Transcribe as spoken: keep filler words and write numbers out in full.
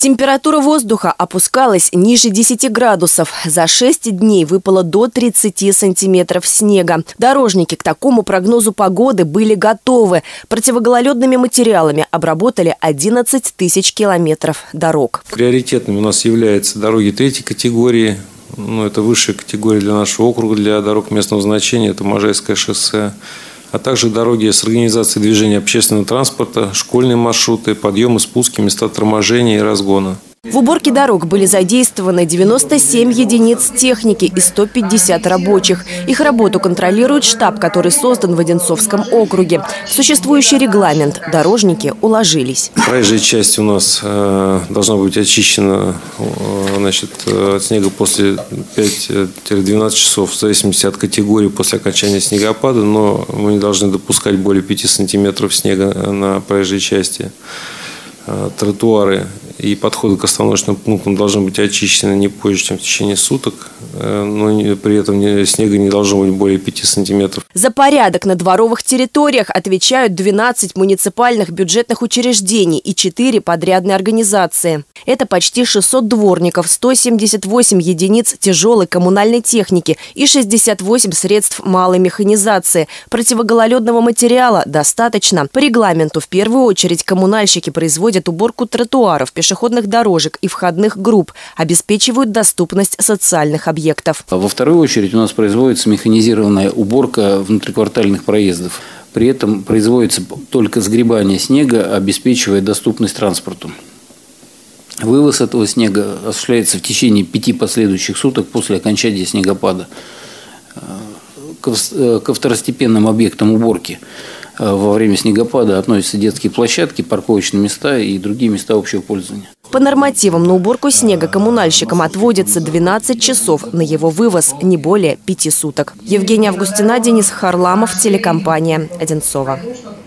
Температура воздуха опускалась ниже десяти градусов. За шесть дней выпало до тридцати сантиметров снега. Дорожники к такому прогнозу погоды были готовы. Противогололедными материалами обработали одиннадцать тысяч километров дорог. Приоритетными у нас являются дороги третьей категории. Ну, это высшая категория для нашего округа, для дорог местного значения. Это Можайское шоссе. А также дороги с организацией движения общественного транспорта, школьные маршруты, подъемы, спуски, места торможения и разгона. В уборке дорог были задействованы девяносто семь единиц техники и сто пятьдесят рабочих. Их работу контролирует штаб, который создан в Одинцовском округе. В существующий регламент дорожники уложились. Проезжая часть у нас э, должна быть очищена э, значит, от снега после пяти-двенадцати часов, в зависимости от категории после окончания снегопада. Но мы не должны допускать более пяти сантиметров снега на проезжей части. Тротуары и подходы к остановочным пунктам должны быть очищены не позже, чем в течение суток, но при этом снега не должно быть более пяти сантиметров. За порядок на дворовых территориях отвечают двенадцать муниципальных бюджетных учреждений и четыре подрядные организации. Это почти шестьсот дворников, сто семьдесят восемь единиц тяжелой коммунальной техники и шестьдесят восемь средств малой механизации. Противогололедного материала достаточно. По регламенту в первую очередь коммунальщики производят уборку тротуаров, пешеходных дорожек и входных групп, обеспечивают доступность социальных объектов. Во вторую очередь у нас производится механизированная уборка внутриквартальных проездов. При этом производится только сгребание снега, обеспечивая доступность транспорту. Вывоз этого снега осуществляется в течение пяти последующих суток после окончания снегопада. Ко второстепенным объектам уборки во время снегопада относятся детские площадки, парковочные места и другие места общего пользования. По нормативам на уборку снега коммунальщикам отводится двенадцать часов, на его вывоз не более пяти суток. Евгения Августина, Денис Харламов, телекомпания «Одинцово».